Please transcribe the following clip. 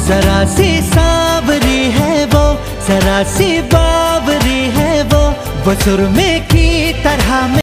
जरा सी सांवरी है वो, जरा सी बावरी है वो सुरमे की तरह।